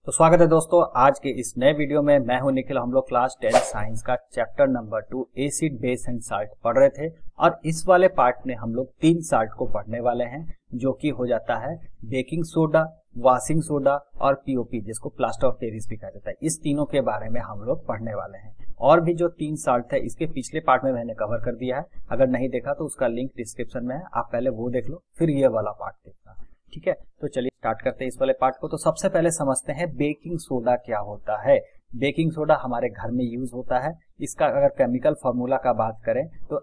तो स्वागत है दोस्तों आज के इस नए वीडियो में। मैं हूं निखिल। हम लोग क्लास 10 साइंस का chapter number 2 acid base and salt पढ़ रहे थे और इस वाले पार्ट में हम लोग 3 साल्ट को पढ़ने वाले हैं जो कि हो जाता है बेकिंग सोडा, वॉशिंग सोडा और पीओपी, जिसको प्लास्टर ऑफ पेरिस भी कहा जाता है। इस तीनों के बारे में हम लोग पढ़ने वाले हैं। और भी जो 3 साल्ट है इसके पिछले पार्ट में मैंने कवर कर दिया है। अगर नहीं देखा तो उसका लिंक डिस्क्रिप्शन में है, आप पहले वो देख लो फिर ये वाला पार्ट देखना। ठीक है, तो चलिए स्टार्ट करते हैं इस वाले पार्ट को। तो सबसे पहले समझते हैं बेकिंग सोडा क्या होता है। बेकिंग सोडा हमारे घर में यूज होता है। इसका अगर केमिकल फार्मूला का बात करें तो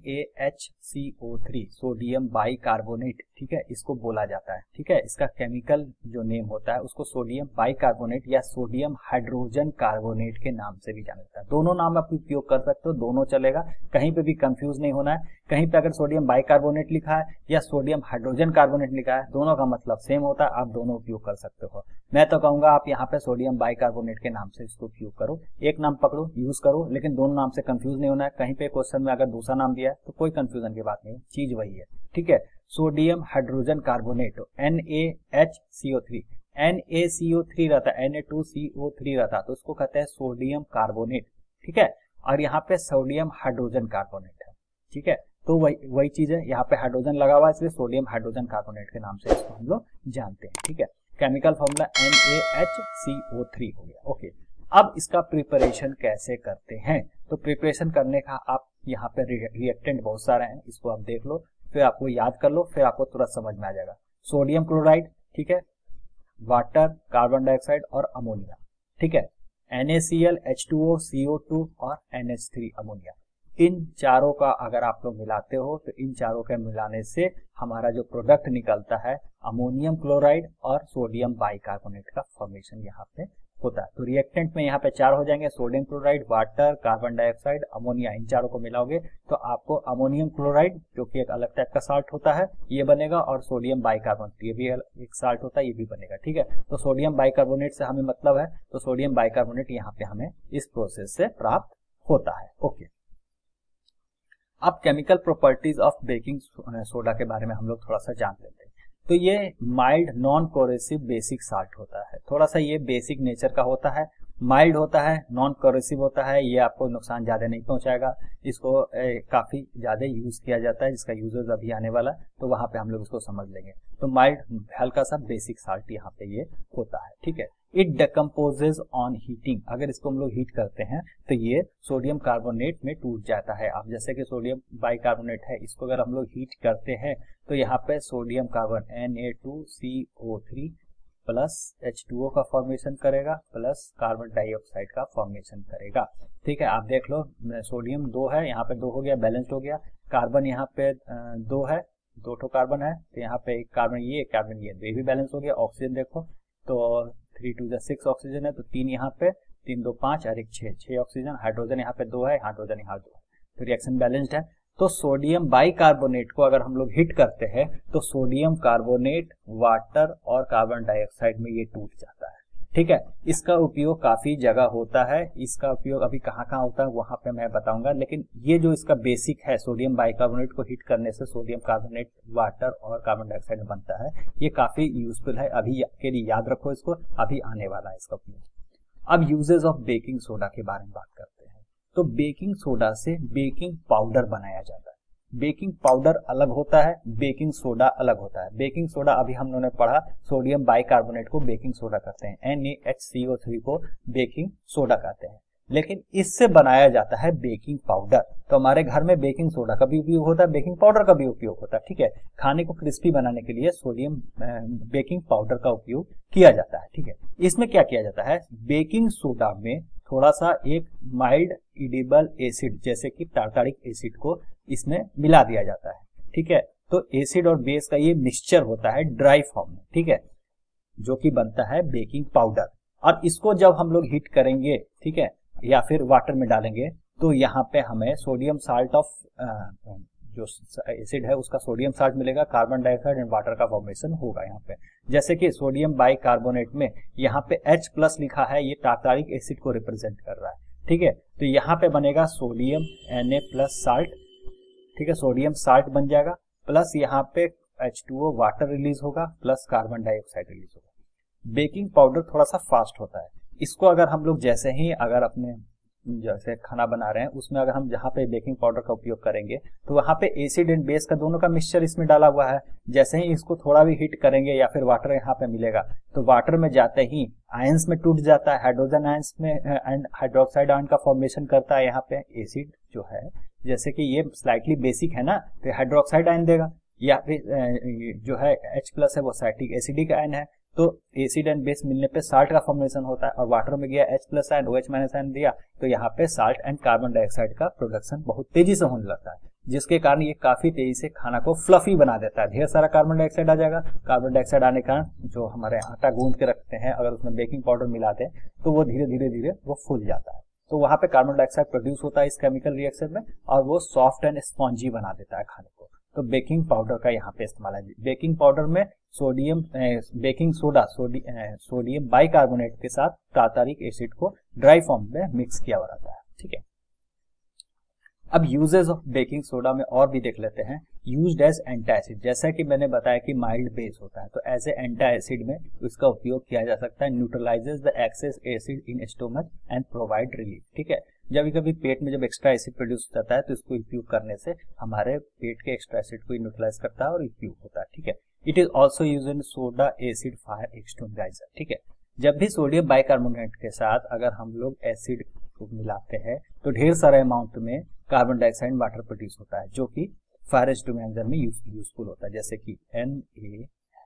NaHCO3 सोडियम बाइकार्बोनेट, ठीक है, इसको बोला जाता है। ठीक है, इसका केमिकल जो नेम होता है उसको सोडियम बाइकार्बोनेट या सोडियम हाइड्रोजन कार्बोनेट के नाम से भी जाना जाता है। दोनों नाम आप उपयोग कर सकते हो, दोनों चलेगा, कहीं पे भी कंफ्यूज नहीं होना है। कहीं पे अगर सोडियम बाइकार्बोनेट लिखा है या सोडियम हाइड्रोजन कार्बोनेट लिखा है, दोनों का मतलब सेम होता है, आप दोनों उपयोग कर सकते हो। मैं तो कहूंगा आप यहाँ पे सोडियम बाइकार्बोनेट के नाम से इसको उपयोग करो, एक नाम पकड़ो, यूज करो, लेकिन दोनों नाम से कंफ्यूज नहीं होना है। कहीं पे क्वेश्चन में अगर दूसरा नाम दिया है तो कोई कंफ्यूजन की बात नहीं है, चीज वही है। ठीक है, sodium hydrogen carbonate NaHCO3, NaCO3 रहता है, Na2CO3 रहता है, तो उसको कहते हैं सोडियम कार्बोनेट। ठीक है, और यहाँ पे सोडियम हाइड्रोजन कार्बोनेट है। ठीक है, तो वही चीज है, यहाँ पे हाइड्रोजन लगा हुआ है इसलिए सोडियम हाइड्रोजन कार्बोनेट के नाम से इसको हम लोग जानते हैं। ठीक है, केमिकल फॉर्मूला NaHCO3 हो गया। ओके, अब इसका प्रिपरेशन कैसे करते हैं। तो प्रिपरेशन करने का आप यहाँ पे रिएक्टेंट बहुत सारे हैं, इसको आप देख लो, फिर आपको याद कर लो, फिर आपको तुरंत समझ में आ जाएगा। सोडियम क्लोराइड, ठीक है, वाटर, कार्बन डाइऑक्साइड और अमोनिया। ठीक है, NaCl, H2O, CO2 और NH3 अमोनिया। इन चारों का अगर आप लोग मिलाते हो तो इन चारों के मिलाने से हमारा जो प्रोडक्ट निकलता है अमोनियम क्लोराइड और सोडियम बाइकार्बोनेट का फॉर्मेशन यहाँ पे होता है। तो रिएक्टेंट में यहाँ पे 4 हो जाएंगे, sodium chloride, water, carbon dioxide, ammonia. इन चारों को मिलाओगे तो आपको अमोनियम क्लोराइड, जो कि एक अलग टाइप का साल्ट होता है, ये बनेगा, और सोडियम बाइकार्बोनेट, ये भी एक साल्ट होता है, ये भी बनेगा। ठीक है, तो सोडियम बाइकार्बोनेट से हमें मतलब है, तो सोडियम बाइकार्बोनेट यहाँ पे हमें इस प्रोसेस से प्राप्त होता है। ओके, अब chemical properties of baking soda के बारे में हम लोग थोड़ा सा जान लेते हैं। तो ये mild non corrosive basic salt होता है। थोड़ा सा ये बेसिक नेचर का होता है, माइल्ड होता है, नॉन कोरेसिव होता है, ये आपको नुकसान ज्यादा नहीं पहुंचाएगा। इसको काफी ज्यादा यूज किया जाता है, जिसका यूजेस अभी आने वाला है, तो वहां पे हम लोग इसको समझ लेंगे। तो माइल्ड हल्का सा बेसिक साल्ट यहाँ पे ये होता है। ठीक है, इट डिकम्पोजेज ऑन हीटिंग, अगर इसको हम लोग हीट करते हैं तो ये सोडियम कार्बोनेट में टूट जाता है। अब जैसे कि सोडियम बाइकार्बोनेट है, इसको अगर हम लोग हीट करते हैं तो यहाँ पे sodium carbon Na2CO3 plus H2O का फॉर्मेशन करेगा, प्लस कार्बन डाइऑक्साइड का फॉर्मेशन करेगा। ठीक है, आप देख लो, सोडियम 2 है, यहाँ पे 2 हो गया, बैलेंस्ड हो गया। कार्बन यहाँ पे 2 है, 2 ठो कार्बन है, तो यहाँ पे एक कार्बन ये भी बैलेंस हो गया। ऑक्सीजन देखो तो 3 2 6 ऑक्सीजन है, तो 3 यहाँ पे, 3 2 5 और 1 6 ऑक्सीजन। हाइड्रोजन यहाँ पे 2 है, हाइड्रोजन यहाँ 2 है, तो रिएक्शन बैलेंस्ड है। तो सोडियम बाइकार्बोनेट को अगर हम लोग हिट करते हैं तो सोडियम कार्बोनेट, वाटर और कार्बन डाइऑक्साइड में ये टूट जाता है। ठीक है, इसका उपयोग काफी जगह होता है, इसका उपयोग अभी कहाँ कहाँ होता है वहां पे मैं बताऊंगा, लेकिन ये जो इसका बेसिक है, सोडियम बाइकार्बोनेट को हिट करने से सोडियम कार्बोनेट, वाटर और कार्बन डाइऑक्साइड बनता है, ये काफी यूजफुल है। अभी के लिए याद रखो इसको, अभी आने वाला है इसका उपयोग। अब यूजेस ऑफ बेकिंग सोडा के बारे में बात करते हैं। तो बेकिंग सोडा से बेकिंग पाउडर बनाया जाता है। बेकिंग पाउडर अलग होता है, बेकिंग सोडा अलग होता है। बेकिंग सोडा अभी हम लोगों ने पढ़ा, सोडियम बाइकार्बोनेट को बेकिंग सोडा कहते हैं, NaHCO3 को बेकिंग सोडा कहते हैं, लेकिन इससे बनाया जाता है बेकिंग पाउडर। तो हमारे घर में बेकिंग सोडा का भी उपयोग होता है, बेकिंग पाउडर का भी उपयोग होता है। ठीक है, खाने को क्रिस्पी बनाने के लिए सोडियम बेकिंग पाउडर का उपयोग किया जाता है। ठीक है, इसमें क्या किया जाता है, बेकिंग सोडा में थोड़ा सा एक माइल्ड इडिबल एसिड जैसे कि टार्टारिक एसिड को इसमें मिला दिया जाता है। ठीक है, तो एसिड और बेस का ये मिक्सचर होता है ड्राई फॉर्म में। ठीक है, जो कि बनता है बेकिंग पाउडर, और इसको जब हम लोग हीट करेंगे, ठीक है, या फिर वाटर में डालेंगे, तो यहाँ पे हमें सोडियम साल्ट ऑफ जो एसिड है उसका सोडियम साल्ट मिलेगा, कार्बन डाइऑक्साइड एंड वाटर का फॉर्मेशन होगा यहाँ पे। जैसे कि सोडियम बाइकार्बोनेट में यहाँ पे H प्लस लिखा है, ये टार्टारिक एसिड को रिप्रेजेंट कर रहा है। ठीक है, तो यहाँ पे बनेगा सोडियम Na प्लस साल्ट। ठीक है, सोडियम साल्ट बन जाएगा, प्लस यहाँ पे H2O वाटर रिलीज होगा, प्लस कार्बन डाइऑक्साइड रिलीज होगा। बेकिंग पाउडर थोड़ा सा फास्ट होता है। इसको अगर हम लोग जैसे ही अगर अपने जैसे खाना बना रहे हैं उसमें अगर हम जहाँ पे बेकिंग पाउडर का उपयोग करेंगे तो वहाँ पे एसिड एंड बेस का दोनों का मिक्सचर इसमें डाला हुआ है। जैसे ही इसको थोड़ा भी हीट करेंगे या फिर वाटर यहाँ पे मिलेगा तो वाटर में जाते ही आयंस में टूट जाता है, हाइड्रोजन आयंस में एंड हाइड्रोक्साइड आयन का फॉर्मेशन करता है। यहाँ पे एसिड जो है जैसे कि ये स्लाइटली बेसिक है ना तो हाइड्रोक्साइड आयन देगा, या फिर जो है H+ है वो साइट्रिक एसिडिक आयन है। तो एसिड एंड बेस मिलने पे साल्ट का फॉर्मेशन होता है और वाटर में गया H+ आयन OH- आयन दिया तो यहाँ पे साल्ट एंड कार्बन डाइऑक्साइड का प्रोडक्शन बहुत तेजी से होने लगता है, जिसके कारण ये काफी तेजी से खाना को फ्लफी बना देता है। ढेर सारा कार्बन डाइऑक्साइड आ जाएगा। कार्बन डाइऑक्साइड आने के कारण जो हमारे आटा गूंद के रखते हैं अगर उसमें बेकिंग पाउडर मिलाते हैं तो वो धीरे धीरे धीरे वो फूल जाता है। तो वहां पे कार्बन डाइऑक्साइड प्रोड्यूस होता है इस केमिकल रिएक्शन में और वो सॉफ्ट एंड स्पॉन्जी बना देता है खाने को। तो बेकिंग पाउडर का यहाँ पे इस्तेमाल है। बेकिंग पाउडर में बेकिंग सोडा सोडियम बाइकार्बोनेट के साथ टार्टारिक एसिड को ड्राई फॉर्म में मिक्स किया हुआ रहता है। ठीक है, अब यूजेस ऑफ बेकिंग सोडा में और भी देख लेते हैं। यूज्ड एज एंटी एसिड, जैसा कि मैंने बताया कि माइल्ड बेस होता है तो एज ए एंटी एसिड में इसका उपयोग किया जा सकता है। Neutralizes the excess acid in stomach and provide relief. ठीक है, जब कभी पेट में जब एक्स्ट्रा एसिड प्रोड्यूस हो जाता है तो इसको उपयोग करने से हमारे पेट के एक्स्ट्रा एसिड को न्यूट्रलाइज करता है और उपयोग होता है। ठीक है, it is also use in soda acid fire extinguisher. ठीक है, जब भी सोडियम बाइकार्बोनेट के साथ अगर हम लोग एसिड को मिलाते हैं तो ढेर सारे अमाउंट में कार्बन डाइऑक्साइड वाटर प्रोड्यूस होता है जो कि फायर एक्सटिंग्विशर में यूजफुल होता है। जैसे कि NaCO3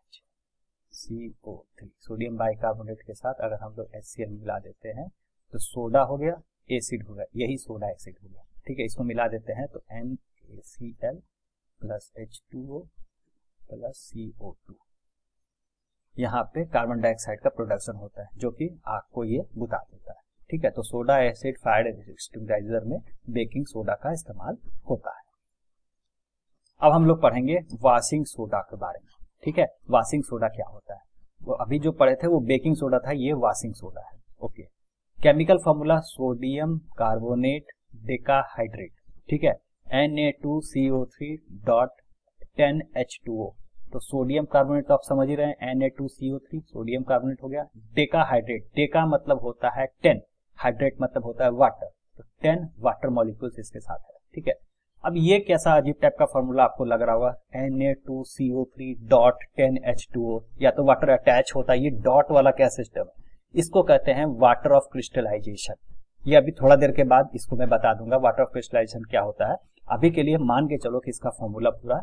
सोडियम बाइकार्बोनेट के साथ अगर हम लोग HCl मिला देते हैं तो सोडा हो गया, एसिड हो गया, यही सोडा एसिड हो गया। ठीक है, इसको मिला देते हैं तो NaCl plus H2O plus CO2 यहाँ पे कार्बन डाइऑक्साइड का प्रोडक्शन होता है जो कि आग को ये बुता देता है। ठीक है, तो सोडा एसिड फायर एक्सटिंग्विशर में बेकिंग सोडा का इस्तेमाल होता है। अब हम लोग पढ़ेंगे वॉशिंग सोडा के बारे में। ठीक है, वॉशिंग सोडा क्या होता है? वो अभी जो पढ़े थे वो बेकिंग सोडा था, ये वॉशिंग सोडा है। Okay, chemical formula sodium carbonate decahydrate. ठीक है, Na2CO3.10H2O। तो सोडियम कार्बोनेट तो आप समझ ही रहे हैं, Na2CO3 सोडियम कार्बोनेट हो गया। डेकाहाइड्रेट, डेका मतलब होता है 10, हाइड्रेट मतलब होता है वाटर, तो 10 वाटर मॉलिक्यूल्स इसके साथ है। ठीक है, अब ये कैसा अजीब टाइप का फॉर्मूला आपको लग रहा होगा, Na2CO3.10H2O, या तो वाटर अटैच होता है, ये डॉट वाला क्या सिस्टम है? इसको कहते हैं वाटर ऑफ क्रिस्टलाइजेशन। ये अभी थोड़ा देर के बाद इसको मैं बता दूंगा वाटर ऑफ क्रिस्टलाइजेशन क्या होता है। अभी के लिए मान के चलो कि इसका फॉर्मूला पूरा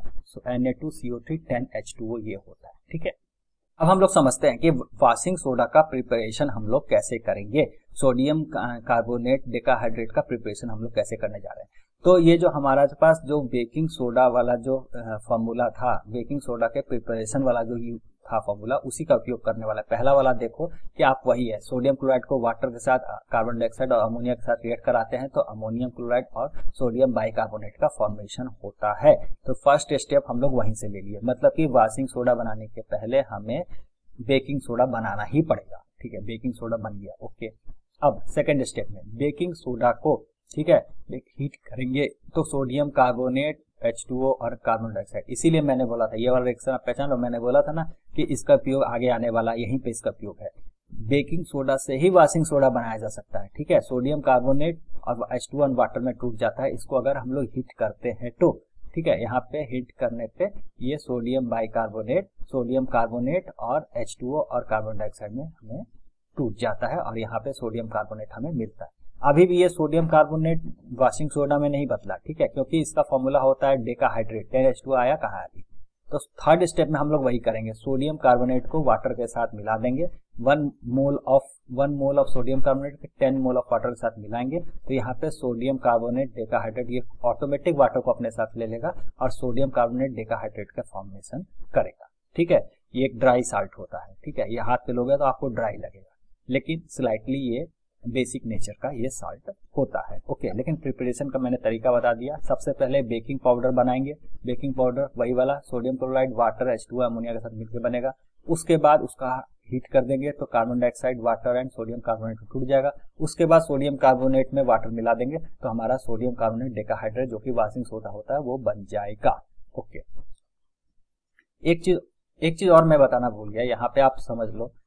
Na2CO3.10H2O ये होता है। ठीक है, अब हम लोग समझते हैं कि वॉशिंग सोडा का प्रिपरेशन हम लोग कैसे करेंगे। सोडियम कार्बोनेट डेकाहाइड्रेट का प्रिपरेशन हम लोग कैसे करने जा रहे हैं। तो ये जो हमारा पास जो बेकिंग सोडा वाला जो फॉर्मूला था, बेकिंग सोडा के प्रिपरेशन वाला जो था फॉर्मूला, उसी का उपयोग करने वाला है। पहला वाला देखो कि आप वही है, सोडियम क्लोराइड को वाटर के साथ कार्बन डाइऑक्साइड और अमोनिया के साथ रिएक्ट कराते हैं तो अमोनियम क्लोराइड और सोडियम बाइकार्बोनेट का फॉर्मेशन होता है। तो फर्स्ट स्टेप हम लोग वहीं से ले लिए, मतलब कि वॉशिंग सोडा बनाने के पहले हमें बेकिंग सोडा बनाना ही पड़ेगा। ठीक है, बेकिंग सोडा बन गया। ओके, अब सेकेंड स्टेप में बेकिंग सोडा को, ठीक है, हीट करेंगे तो सोडियम कार्बोनेट H2O और कार्बन डाइऑक्साइड, इसीलिए मैंने बोला था ये वाला रिएक्शन आप पहचान लो, मैंने बोला था ना कि इसका उपयोग आगे आने वाला यहीं पे इसका उपयोग है। बेकिंग सोडा से ही वॉशिंग सोडा बनाया जा सकता है। ठीक है, सोडियम कार्बोनेट और H2O वाटर में टूट जाता है, इसको अगर हम लोग हीट करते हैं तो, ठीक है, यहाँ पे हीट करने पे ये सोडियम बाइकार्बोनेट, सोडियम कार्बोनेट और H2O और कार्बन डाइऑक्साइड में हमें टूट जाता है और यहाँ पे सोडियम कार्बोनेट हमें मिलता है। अभी भी ये सोडियम कार्बोनेट वॉशिंग सोडा में नहीं बदला, ठीक है, क्योंकि इसका फॉर्मूला होता है डेकाहाइड्रेट। 10H2O आया कहाँ है अभी? तो थर्ड स्टेप में हम लोग वही करेंगे, सोडियम कार्बोनेट को वाटर के साथ मिला देंगे। 1 mole of sodium carbonate 10 mole of water के साथ मिलाएंगे तो यहाँ पे सोडियम कार्बोनेट डेकाहाइड्रेट ये ऑटोमेटिक वाटर को अपने साथ ले लेगा और सोडियम कार्बोनेट डेकाहाइड्रेट का फॉर्मेशन करेगा। ठीक है, ये एक ड्राई साल्ट होता है। ठीक है, ये हाथ पे लोगे तो आपको ड्राई लगेगा, लेकिन स्लाइटली ये बेसिक नेचर का ये साल्ट होता है। ओके, लेकिन प्रिपरेशन का मैंने तरीका बता दिया। सबसे पहले बेकिंग पाउडर बनाएंगे। बेकिंग पाउडर वही वाला sodium chloride water H2O ammonia के साथ मिलकर बनेगा। उसके बाद उसका हीट कर देंगे तो carbon dioxide water and sodium carbonate टूट जाएगा। उसके बाद सोडियम कार्बोनेट में वाटर मिला देंगे तो हमारा सोडियम कार्बोनेट डेकाहाइड्रेट जो कि वॉशिंग सोडा होता है वो बन जाएगा। ओके, एक चीज और मैं बताना भूल गया, यहाँ पे आप समझ लो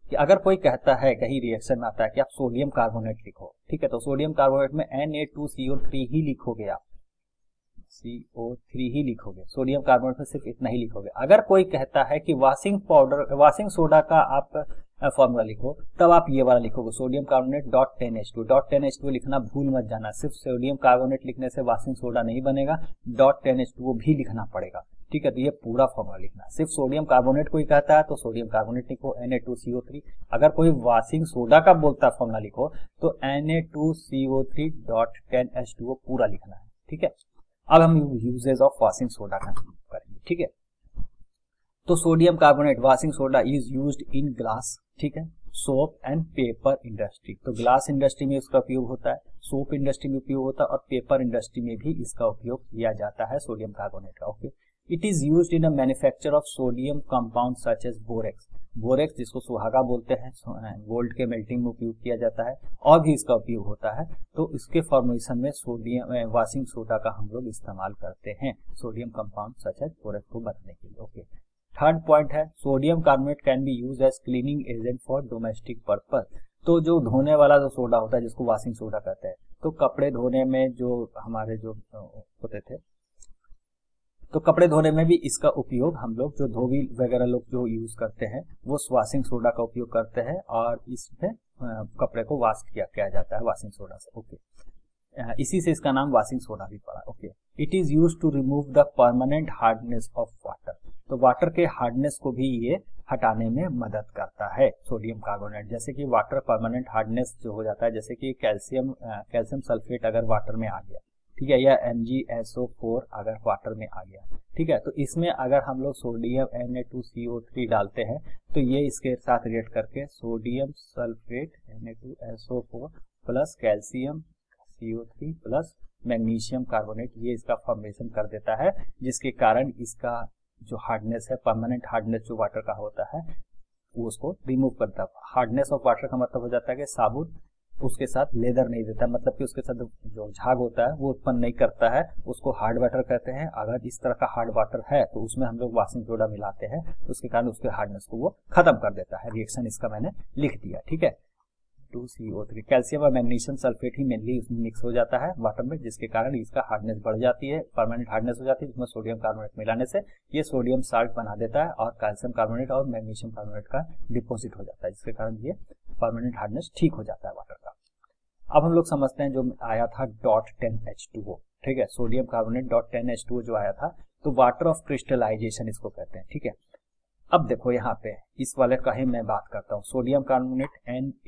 कि अगर कोई कहता है, कहीं रिएक्शन में आता है कि आप सोडियम कार्बोनेट लिखो, ठीक है, तो सोडियम कार्बोनेट में Na2CO3 ही लिखोगे, आप CO3 ही लिखोगे, सोडियम कार्बोनेट में सिर्फ इतना ही लिखोगे। अगर कोई कहता है कि वॉशिंग सोडा का आप फॉर्मूला लिखो, तब आप ये वाला लिखोगे, सोडियम कार्बोनेट .10H2 लिखना भूल मत जाना। सिर्फ सोडियम कार्बोनेट लिखने से वॉशिंग सोडा नहीं बनेगा, .10H2 भी लिखना पड़ेगा, ठीक है। तो ये पूरा फॉर्मूला लिखना। सिर्फ सोडियम कार्बोनेट कोई कहता है तो सोडियम कार्बोनेट लिखो, Na2CO3। अगर कोई वॉशिंग सोडा का बोलता है फॉर्मूला लिखो, तो Na2CO3 .10H2O पूरा लिखना है, ठीक है। अब हम यूजेज ऑफ वॉशिंग सोडा का करेंगे, ठीक है। तो sodium carbonate washing soda is used in glass, ठीक है, सोप एंड पेपर इंडस्ट्री। तो ग्लास इंडस्ट्री में इसका उपयोग होता है, सोप इंडस्ट्री में उपयोग होता है, और पेपर इंडस्ट्री में भी इसका उपयोग किया जाता है सोडियम कार्बोनेट का, okay. It is used in a manufacture of sodium compound such as borax जिसको सुहागा बोलते हैं, गोल्ड के मेल्टिंग में उपयोग किया जाता है, और भी इसका उपयोग होता है। तो इसके फॉर्मुलेशन में सोडियम वॉशिंग सोडा का हम लोग इस्तेमाल करते हैं sodium compound such as borax को बनाने के लिए, ओके। थर्ड पॉइंट है, sodium carbonate can be use as cleaning agent for domestic purpose. तो जो धोने वाला जो सोडा होता है जिसको वॉशिंग सोडा कहते हैं, तो कपड़े धोने में जो हमारे जो होते थे, तो कपड़े धोने में भी इसका उपयोग हम लोग, जो धोबी वगैरह लोग जो यूज करते हैं, वो वॉशिंग सोडा का उपयोग करते हैं, और इसमें कपड़े को वॉश किया जाता है वॉशिंग सोडा से, ओके। इसी से इसका नाम वॉशिंग सोडा भी पड़ा, okay. It is use to remove the permanent hardness of water. तो वाटर के हार्डनेस को भी ये हटाने में मदद करता है सोडियम कार्बोनेट। जैसे कि वाटर परमानेंट हार्डनेस जो हो जाता है, जैसे कि कैल्शियम सल्फेट अगर वाटर में आ गया, ठीक है, या MgSO4 अगर वाटर में आ गया, ठीक है, तो इसमें अगर हम लोग सोडियम Na2CO3 डालते हैं, तो ये इसके साथ रिएक्ट करके sodium sulphate Na2SO4 plus calcium CO3 plus magnesium carbonate, ये इसका फॉर्मेशन कर देता है, जिसके कारण इसका जो हार्डनेस है, परमानेंट हार्डनेस जो वाटर का होता है, वो उसको रिमूव करता है। हार्डनेस ऑफ वाटर का मतलब हो जाता है कि साबुन उसके साथ लेदर नहीं देता, मतलब कि उसके साथ जो झाग होता है वो उत्पन्न नहीं करता है, उसको हार्ड वाटर कहते हैं। अगर इस तरह का हार्ड वाटर है तो उसमें हम लोग वॉशिंग सोडा मिलाते हैं, तो उसके कारण उसके हार्डनेस को वो खत्म कर देता है। रिएक्शन इसका मैंने लिख दिया, ठीक है। 2CO3 कैल्शियम और मैग्नीशियम सल्फेट ही मेनली उसमें मिक्स हो जाता है वाटर में, जिसके कारण इसका हार्डनेस बढ़ जाती है, परमानेंट हार्डनेस हो जाती है, जिसमें सोडियम कार्बोनेट मिलाने से ये सोडियम साल्ट बना देता है, और कैल्शियम कार्बोनेट और मैग्नीशियम कार्बोनेट का डिपोजिट हो जाता है, जिसके कारण ये परमानेंट हार्डनेस ठीक हो जाता है वाटर का। अब हम लोग समझते हैं जो आया था .10H2O, ठीक है, सोडियम कार्बोनेट .10H2O जो आया था, तो वाटर ऑफ क्रिस्टलाइजेशन इसको कहते हैं, ठीक है। अब देखो यहाँ पे इस वाले का ही मैं बात करता हूँ, सोडियम कार्बोनेट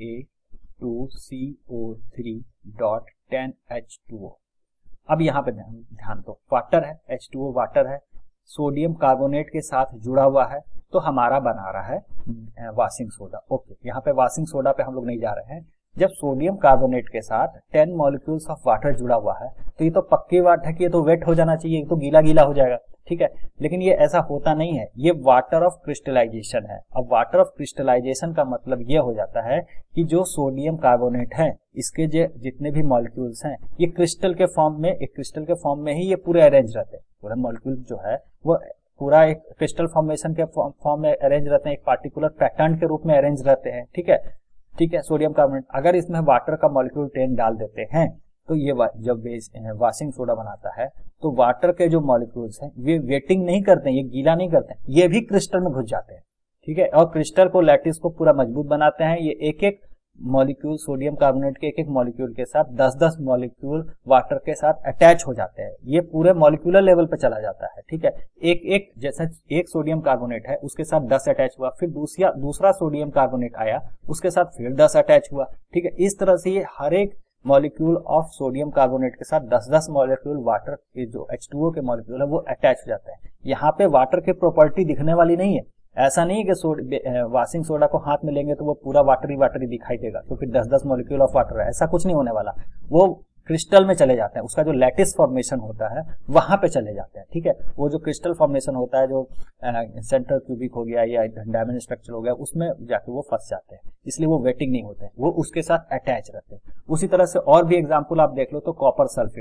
Na2CO3.10H2O। अब यहाँ पे ध्यान दो, वाटर है, H2O वाटर है, सोडियम कार्बोनेट के साथ जुड़ा हुआ है, तो हमारा बना रहा है वॉशिंग सोडा, ओके। यहाँ पे वॉशिंग सोडा पे हम लोग नहीं जा रहे हैं। जब सोडियम कार्बोनेट के साथ 10 मॉलिक्यूल्स ऑफ वाटर जुड़ा हुआ है, तो ये तो पक्की बात है कि ये तो वेट हो जाना चाहिए, ये तो गीला गीला हो जाएगा, ठीक है। लेकिन ये ऐसा होता नहीं है, ये वाटर ऑफ क्रिस्टलाइजेशन है। अब वाटर ऑफ क्रिस्टलाइजेशन का मतलब ये हो जाता है कि जो सोडियम कार्बोनेट है, इसके जितने भी मॉलिक्यूल्स हैं, ये क्रिस्टल के फॉर्म में ही ये पूरे अरेंज रहते हैं। पूरा मॉलिक्यूल जो है वो पूरा एक क्रिस्टल फॉर्मेशन के फॉर्म में अरेंज रहते हैं, एक पार्टिकुलर पैटर्न के रूप में अरेंज रहते हैं, ठीक है, ठीक है। सोडियम कार्बोनेट अगर इसमें वाटर का मॉलिक्यूल 10 डाल देते हैं, तो ये जब वॉशिंग सोडा बनाता है, तो वाटर के जो मॉलिक्यूल्स हैं वे वेटिंग नहीं करते हैं, ये गीला नहीं करते हैं, ये भी क्रिस्टल में घुस जाते हैं, ठीक है। और क्रिस्टल को, लैटिस को पूरा मजबूत बनाते हैं। ये एक एक मॉलिक्यूल, सोडियम कार्बोनेट के एक एक मॉलिक्यूल के साथ 10-10 मॉलिक्यूल वाटर के साथ अटैच हो जाते हैं, ये पूरे मॉलिक्यूलर लेवल पे चला जाता है, ठीक है। एक एक, जैसे एक सोडियम कार्बोनेट है, उसके साथ 10 अटैच हुआ, फिर दूसरा सोडियम कार्बोनेट आया, उसके साथ फिर 10 अटैच हुआ, ठीक है। इस तरह से ये हर एक मॉलिक्यूल ऑफ सोडियम कार्बोनेट के साथ 10-10 मॉलिक्यूल वाटर के जो H2O के मॉलिक्यूल है वो अटैच हो जाता है। यहाँ पे वाटर की प्रॉपर्टी दिखने वाली नहीं है, ऐसा नहीं है कि वॉशिंग सोडा को हाथ में लेंगे तो वो पूरा वाटर ही दिखाई देगा, तो फिर 10-10 मॉलिक्यूल ऑफ वाटर है, ऐसा कुछ नहीं होने वाला। वो क्रिस्टल में चले जाते हैं, उसका जो लैटिस फॉर्मेशन होता है वहां पे चले जाते हैं, ठीक है। वो जो क्रिस्टल फॉर्मेशन होता है, जो सेंट्रल क्यूबिक हो गया या डायमंड स्ट्रक्चर हो गया, उसमें जाके वो फंस जाते हैं, इसलिए वो वेटिंग नहीं होते हैं, वो उसके साथ अटैच रहते हैं। उसी तरह से और भी एग्जाम्पल आप देख लो, तो कॉपर सल्फेट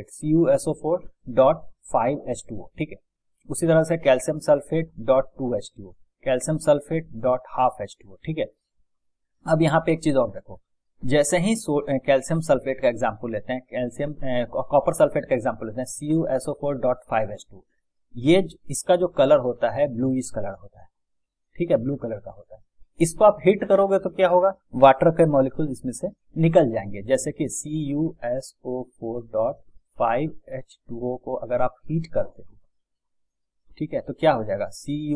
CuSO4.5H2O, ठीक है। उसी तरह से calcium sulphate .2H2O, calcium sulphate .12H2O, ठीक है। अब यहाँ पे एक चीज और देखो, जैसे ही कैल्शियम सल्फेट का एग्जांपल लेते हैं, कैल्शियम कॉपर सल्फेट का एग्जांपल लेते हैं, CuSO4.5H2, ये इसका जो कलर होता है ब्लूइश कलर होता है, ठीक है, ब्लू कलर का होता है। इसको आप हिट करोगे तो क्या होगा, वाटर के मॉलिक्यूल इसमें से निकल जाएंगे। जैसे कि CuSO4.5H2O को अगर आप हीट करते हो, ठीक है, तो क्या हो जाएगा,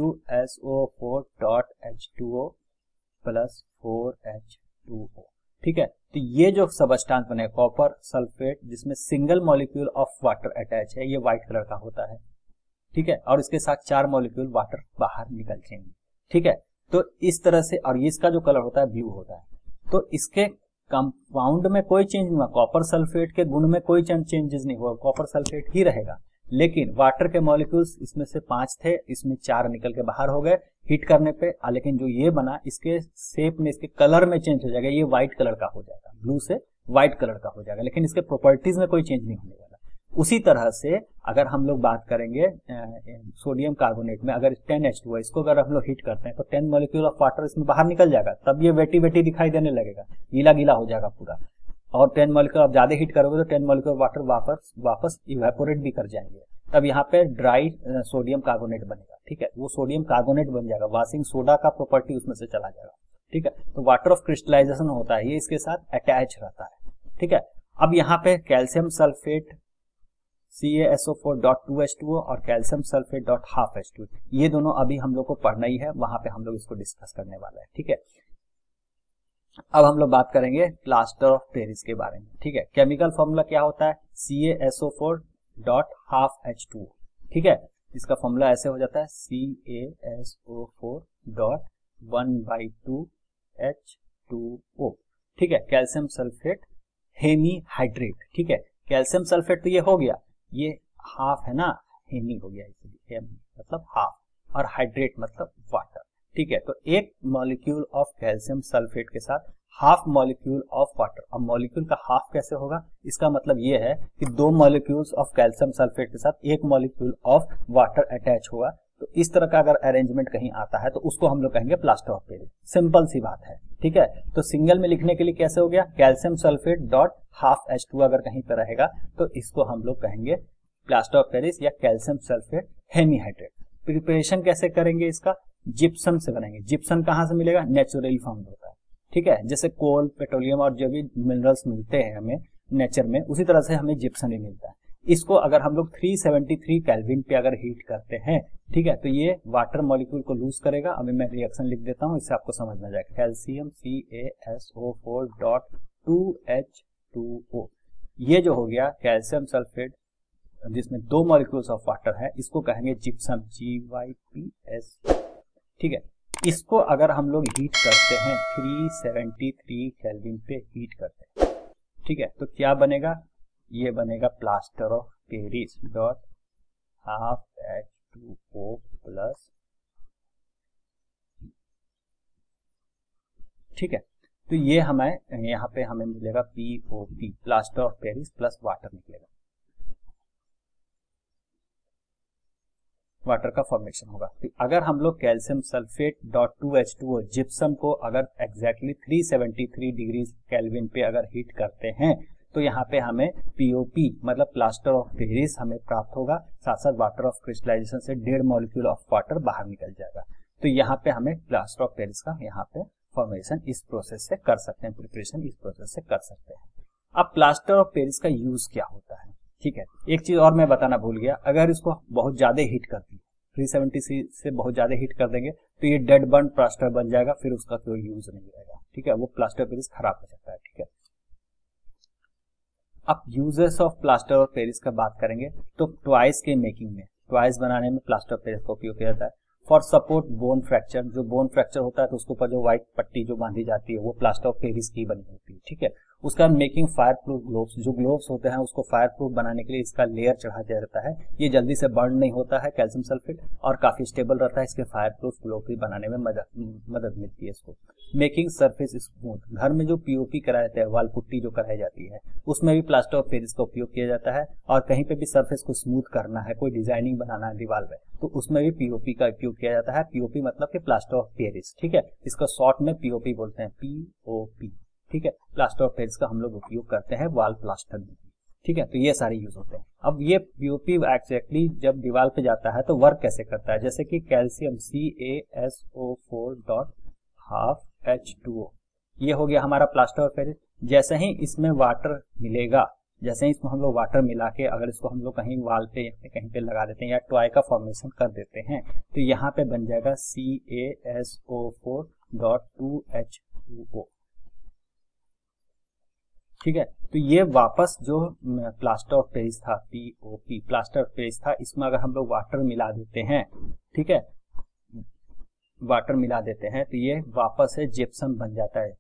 CuSO4.H2O प्लस 4H2O, ठीक है। तो ये जो सबस्टांस बने कॉपर सल्फेट जिसमें single molecule of water attach है, ये व्हाइट कलर का होता है, ठीक है, और इसके साथ 4 मॉलिक्यूल वाटर बाहर निकल जाएंगे, ठीक है। तो इस तरह से, और इसका जो कलर होता है ब्लू होता है। तो इसके कंपाउंड में कोई चेंज नहीं हुआ, कॉपर सल्फेट के गुण में कोई चेंजेस नहीं हुआ, कॉपर सल्फेट ही रहेगा, लेकिन वाटर के मॉलिक्यूल्स इसमें से 5 थे, इसमें 4 निकल के बाहर हो गए हीट करने पे। लेकिन जो ये बना, इसके शेप में, इसके कलर में चेंज हो जाएगा, ये व्हाइट कलर का हो जाएगा, ब्लू से व्हाइट कलर का हो जाएगा, लेकिन इसके प्रॉपर्टीज में कोई चेंज नहीं होने वाला। उसी तरह से अगर हम लोग बात करेंगे सोडियम कार्बोनेट में, अगर 10H2 है, इसको अगर हम लोग हीट करते हैं तो 10 मॉलिक्यूल ऑफ वाटर इसमें बाहर निकल जाएगा, तब ये वेटी वेटी दिखाई देने लगेगा, गीला गीला हो जाएगा पूरा। और 10 मॉलिक्यूल आप ज्यादा हीट करोगे तो 10 मॉलिक्यूल वाटर वापस इवेपोरेट भी कर जाएंगे, तब यहाँ पे ड्राई सोडियम कार्बोनेट बनेगा, ठीक है, वो सोडियम कार्बोनेट बन जाएगा, वॉशिंग सोडा का प्रॉपर्टी उसमें से चला जाएगा, ठीक है। तो वाटर ऑफ क्रिस्टलाइजेशन होता है, ये इसके साथ अटैच रहता है, ठीक है। अब यहाँ पे कैल्शियम सल्फेट CaSO4.2H2O और कैल्शियम सल्फेट .5H2, ये दोनों अभी हम लोग को पढ़ना ही है, वहां पे हम लोग इसको डिस्कस करने वाला है, ठीक है। अब हम लोग बात करेंगे प्लास्टर ऑफ पेरिस के बारे में, ठीक है। केमिकल फॉर्मूला क्या होता है, CaSO4.5H2O, ठीक है। इसका फॉर्मूला ऐसे हो जाता है CaSO4.1/2H2O, ठीक है। कैल्शियम सल्फेट हेमीहाइड्रेट, ठीक है। कैल्शियम सल्फेट तो ये हो गया, ये हाफ है ना, हेमी हो गया, इसलिए हेमी मतलब हाफ, और हाइड्रेट मतलब वाटर, ठीक है। तो एक मॉलिक्यूल ऑफ कैल्शियम सल्फेट के साथ हाफ मॉलिक्यूल ऑफ वाटर। अब मॉलिक्यूल का हाफ कैसे होगा, इसका मतलब ये है कि 2 मॉलिक्यूल्स ऑफ कैल्शियम सल्फेट के साथ 1 मॉलिक्यूल ऑफ वाटर अटैच होगा। तो इस तरह का अगर अरेंजमेंट कहीं आता है तो उसको हम लोग कहेंगे प्लास्टर ऑफ पेरिस, सिंपल सी बात है, ठीक है। तो सिंगल में लिखने के लिए कैसे हो गया, कैल्शियम सल्फेट .5H2 अगर कहीं पर रहेगा तो इसको हम लोग कहेंगे प्लास्टर ऑफ पेरिस या कैल्शियम सल्फेट हेमीहाइड्रेट। प्रिपरेशन कैसे करेंगे इसका, जिप्सम से बनाएंगे। जिप्सम कहाँ से मिलेगा, नेचुरली फाउंड होता है, ठीक है। जैसे कोल, पेट्रोलियम और जो भी मिनरल्स मिलते हैं हमें नेचर में, उसी तरह से हमें जिप्सम भी मिलता है। इसको अगर हम लोग 373 केल्विन पे अगर हीट करते हैं, ठीक है, तो ये वाटर मॉलिक्यूल को लूज करेगा। अभी मैं रिएक्शन लिख देता हूँ, इससे आपको समझ में जाएगा। कैल्शियम CaSO4.2H2O, ये जो हो गया कैल्शियम सल्फेट जिसमें 2 मॉलिक्यूल्स ऑफ वाटर है, इसको कहेंगे जिप्सम, GYPS, ठीक है। इसको अगर हम लोग हीट करते हैं 373 केल्विन पे हीट करते हैं, ठीक है, तो क्या बनेगा, ये बनेगा plaster of Paris .5H2O plus, ठीक है। तो ये हमें यहाँ पे हमें मिलेगा POP, plaster of Paris plus water निकलेगा, वाटर का फॉर्मेशन होगा। तो अगर हम लोग कैल्शियम सल्फेट .2H2O जिप्सम को अगर एग्जैक्टली 373 डिग्री केल्विन पे अगर हीट करते हैं तो यहाँ पे हमें POP मतलब प्लास्टर ऑफ पेरिस हमें प्राप्त होगा, साथ साथ वाटर ऑफ क्रिस्टलाइजेशन से 1.5 मॉलिक्यूल ऑफ वाटर बाहर निकल जाएगा। तो यहाँ पे हमें प्लास्टर ऑफ पेरिस का यहाँ पे फॉर्मेशन इस प्रोसेस से कर सकते हैं, प्रिपरेशन इस प्रोसेस से कर सकते हैं। अब प्लास्टर ऑफ पेरिस का यूज क्या होता है, ठीक है। एक चीज और मैं बताना भूल गया, अगर इसको बहुत ज्यादा हीट कर दी, 370 से बहुत ज्यादा हीट कर देंगे तो ये डेड बर्न प्लास्टर बन जाएगा, फिर उसका कोई यूज नहीं रहेगा, ठीक है, वो प्लास्टर पेरिस खराब हो जाता है, ठीक है। अब uses of plaster of Paris का बात करेंगे तो ट्वाइस के मेकिंग में, ट्वाइस बनाने में प्लास्टर ऑफ पेरिस का उपयोग किया जाता है। फॉर सपोर्ट बोन फ्रैक्चर, जो बोन फ्रैक्चर होता है तो उसके ऊपर जो व्हाइट पट्टी जो बांधी जाती है वो प्लास्टर ऑफ पेरिस की बनी होती है, ठीक है। उसका मेकिंग फायर प्रूफ ग्लोव्स, जो ग्लोव्स होते हैं उसको फायर प्रूफ बनाने के लिए इसका लेयर चढ़ा दिया जाता है। ये जल्दी से बर्न नहीं होता है कैल्शियम सल्फेट, और काफी स्टेबल रहता है, इसके फायर प्रूफ ग्लोव भी बनाने में मदद मिलती है इसको। मेकिंग सरफेस स्मूथ, घर में जो पीओपी कराए जाते हैं, वाल पुट्टी जो कराई जाती है, उसमें भी प्लास्टर ऑफ पेरिस का उपयोग किया जाता है। और कहीं पे भी सरफेस को स्मूथ करना है, कोई डिजाइनिंग बनाना है दीवार में, तो उसमें भी पीओपी का उपयोग किया जाता है। पीओपी मतलब कि प्लास्टर ऑफ पेरिस, ठीक है, इसका शॉर्ट में पीओपी बोलते हैं, पीओपी, ठीक है। प्लास्टर ऑफ पेरिस का हम लोग उपयोग करते हैं वॉल प्लास्टर में, ठीक है। तो ये सारे यूज होते हैं। अब ये पीओपी एक्जेक्टली जब दीवार पे जाता है तो वर्क कैसे करता है, जैसे कि कैल्शियम CaSO4.12H2O, ये हो गया हमारा प्लास्टर ऑफ पेरिस। जैसे ही इसमें वाटर मिलेगा, जैसे ही इसमें हम लोग वाटर मिला के अगर इसको हम लोग कहीं वाल पे या कहीं पे लगा देते हैं या टॉय का फॉर्मेशन कर देते हैं, तो यहाँ पे बन जाएगा CaSO4.2H2O, ठीक है। तो ये वापस जो प्लास्टर ऑफ पेरिस था, पीओपी प्लास्टर ऑफ पेरिस था, इसमें अगर हम लोग वाटर मिला देते हैं, ठीक है, वाटर मिला देते हैं, तो ये वापस से जिप्सम बन जाता है।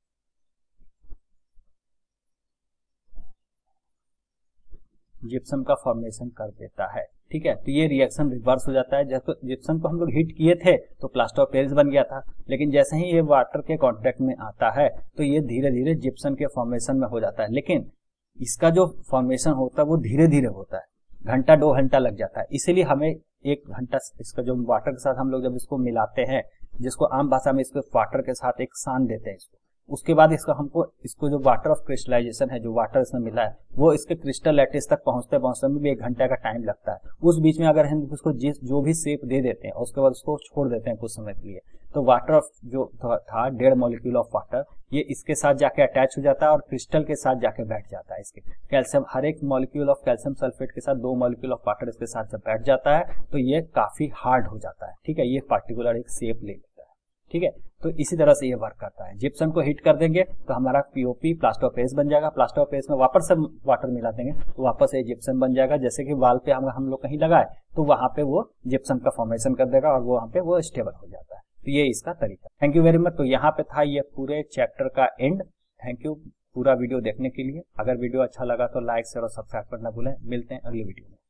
जिप्सम का फॉर्मेशन कर देता है, ठीक है। तो ये रिएक्शन रिवर्स हो जाता है। जब जिप्सम को हम लोग हीट किए थे तो प्लास्टर ऑफ पेरिस बन गया था, लेकिन जैसे ही ये वाटर के कांटेक्ट में आता है तो ये धीरे धीरे जिप्सम के फॉर्मेशन में हो जाता है। लेकिन इसका जो फॉर्मेशन होता है वो धीरे धीरे होता है, घंटा 2 घंटा लग जाता है। इसीलिए हमें 1 घंटा इसका जो वाटर के साथ हम लोग जब इसको मिलाते हैं, जिसको आम भाषा में इसको वाटर के साथ एक सान देते हैं इसको, उसके बाद इसको जो वाटर ऑफ क्रिस्टलाइजेशन है, जो वाटर इसमें मिला है, वो इसके क्रिस्टल लैटिस तक पहुंचते में भी 1 घंटे का टाइम लगता है। उस बीच में अगर हम उसको जो भी शेप दे देते हैं और उसके बाद उसको छोड़ देते हैं कुछ समय के लिए, तो वाटर ऑफ जो था 1.5 मॉलिक्यूल ऑफ वाटर, ये इसके साथ जाके अटैच हो जाता है और क्रिस्टल के साथ जाके बैठ जाता है। इसके कैल्शियम, हर एक मॉलिक्यूल ऑफ कैल्शियम सल्फेट के साथ 2 मॉलिक्यूल ऑफ वाटर इसके साथ जब बैठ जाता है तो ये काफी हार्ड हो जाता है, ठीक है। ये पार्टिकुलर एक शेप ले लेता है, ठीक है। तो इसी तरह से ये वर्क करता है। जिप्सम को हीट कर देंगे तो हमारा पीओपी प्लास्टर ऑफ पेरिस बन जाएगा। प्लास्टर ऑफ पेरिस में वापस से वाटर मिला देंगे तो वापस ये जिप्सम बन जाएगा। जैसे कि वाल पे हम लोग कहीं लगाए तो वहां पे वो जिप्सम का फॉर्मेशन कर देगा और वहां पे वो स्टेबल हो जाता है। तो ये इसका तरीका। Thank you very much. तो यहाँ पे था ये पूरे चैप्टर का एंड। थैंक यू पूरा वीडियो देखने के लिए। अगर वीडियो अच्छा लगा तो लाइक शेयर और सब्सक्राइब करना भूलें। मिलते हैं अगली वीडियो में।